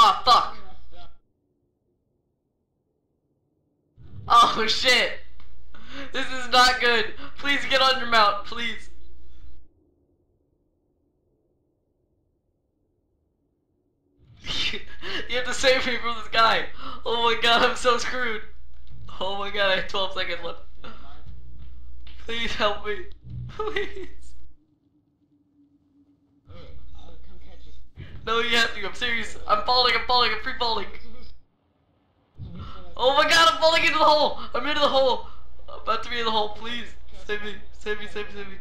Ah, fuck. Oh, shit. This is not good. Please get on your mount, please. You have to save me from this guy. Oh my god, I'm so screwed. Oh my god, I have 12 seconds left. Please help me. Please. No, you have to. I'm serious. I'm falling. I'm free falling. Oh my god, I'm falling into the hole. I'm into the hole. I'm about to be in the hole. Please. Save me. Save me, save me, save me.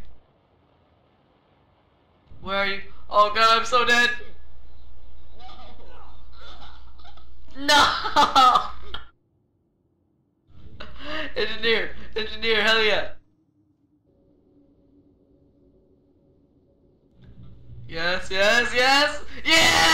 Where are you? Oh god, I'm so dead. No! Engineer. Engineer, hell yeah. Yes, yes, yes! Yeah!